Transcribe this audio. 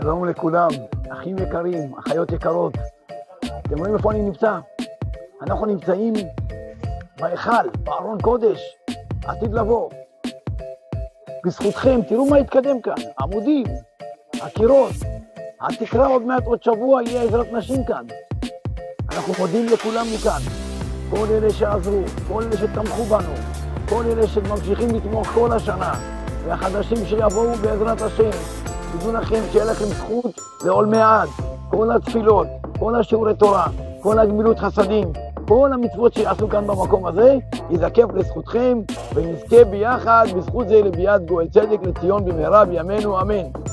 שלום לכולם, אחים יקרים, אחיות יקרות. אתם רואים איפה אני נמצא? אנחנו נמצאים בהיכל, בארון קודש, עתיד לבוא. בזכותכם, תראו מה התקדם כאן, עמודים, הקירות, התקרה עוד מעט עוד שבוע יהיה עזרת נשים כאן. אנחנו מודים לכולם מכאן, כל אלה שעזרו, כל אלה שתמכו בנו, כל אלה שממשיכים לתמוך כל השנה, והחדשים שיבואו בעזרת השם. תדעו לכם שיהיה לכם זכות לעולמי עד, כל התפילות, כל השיעורי תורה, כל הגמילות חסדים, כל המצוות שיעשו כאן במקום הזה, יזקף לזכותכם ונזכה ביחד בזכות זה לביאת גואל צדק לציון במהרה בימינו, אמן.